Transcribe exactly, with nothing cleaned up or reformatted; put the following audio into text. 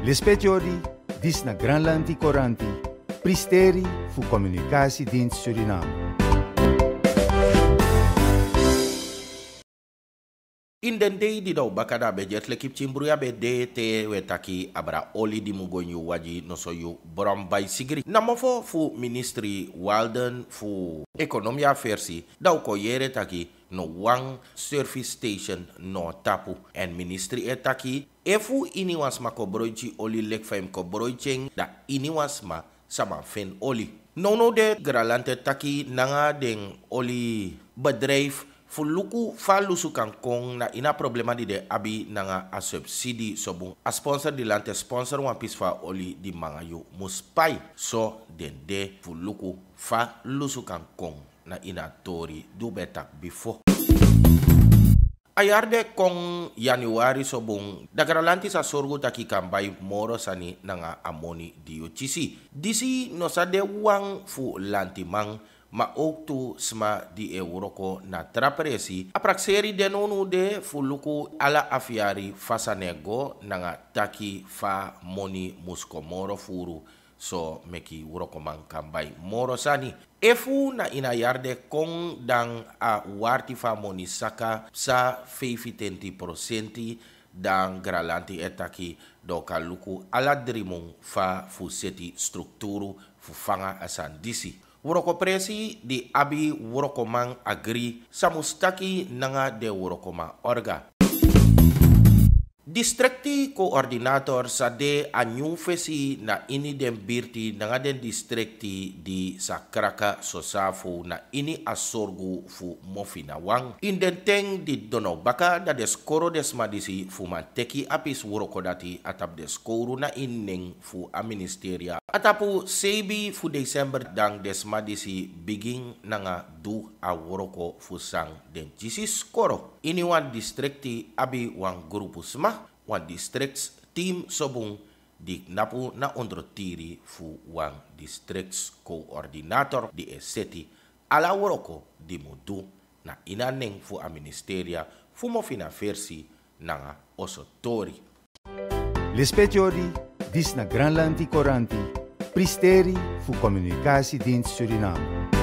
L'espetiori dis na Granlandi Coranti, pristeri fu Communicatiedienst Suriname. In den day di daw bakada be jet lekip cimbruya be de te wetaki abra oli di mugonyu waji no soyu borom bay sigri namofo fu ministry Walden fu economia versi daw ko yere taki no wang service station no tapu en ministry etaki efu iniwas ma ko broichi oli lek fem ko broicheng da iniwas ma sama fen oli no no de gralante taki nanga den oli bedrijf Fuluku fa lusu kangkong na ina problema di de abi nanga a subsidi sobung a sponsor di lante sponsor wan pis fa oli di mga yu muspai so den de fuluku fa lusu kangkong na ina tori du betak before. Ayarde kong Januari sobung dagaralanti sa sorgo taki kambay moro sani nanga amoni di U C C. Disi no sa de wang fu lantimang maoktu sma di euroko na trapresi aprakseri denonu de fuluku ala afiari fasanego nanga taki fa moni muskomoro furu so meki uroko man kambay moro sani efu na inayarde kong dang a warti fa moni saka sa fifty percent dan gralanti etaki do kaluku ala drimung fa fuseti strukturu fufanga asan disi Wuroko presi di abi wuroko mang agri samustaki nanga de wuroko ma orga. Distrikti koordinator sa de anyufesi na ini den birti nanga den distrikti di sakraka sosafu na ini asorgu fu mofina wang. Indenteng di dono baka da deskoro desmadisi fu manteki apis wuroko dati atap deskoru na ineng fu a ministeria. Atapu sebi fu Desember dang desmadisi biging nanga du a wuroko fu sang den jisis koro. Ini wan distrikti abi wang grupu sma wan districts team sobung di napu na ondrotiri fu wang districts coordinator di eseti ala woroko di mudu na inaneng fu a ministeria fu mofina versi nanga osotori. L'espetiori dis na Granlandi Coranti, pristeri fu Communicatiedienst Suriname.